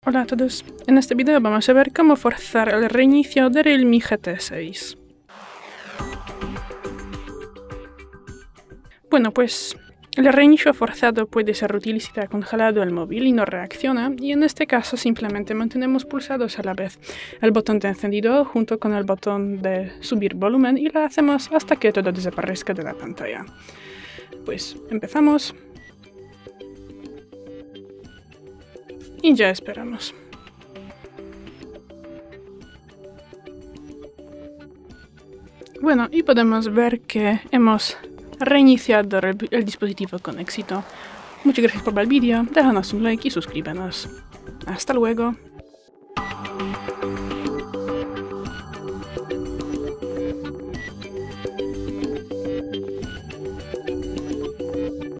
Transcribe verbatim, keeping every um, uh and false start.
Hola a todos, en este video vamos a ver cómo forzar el reinicio de Realme G T seis. Bueno, pues el reinicio forzado puede ser utilizado congelado el móvil y no reacciona, y en este caso simplemente mantenemos pulsados a la vez el botón de encendido junto con el botón de subir volumen y lo hacemos hasta que todo desaparezca de la pantalla. Pues empezamos. Y ya esperamos. Bueno, y podemos ver que hemos reiniciado el, el dispositivo con éxito. Muchas gracias por ver el vídeo, déjanos un like y suscríbenos. Hasta luego.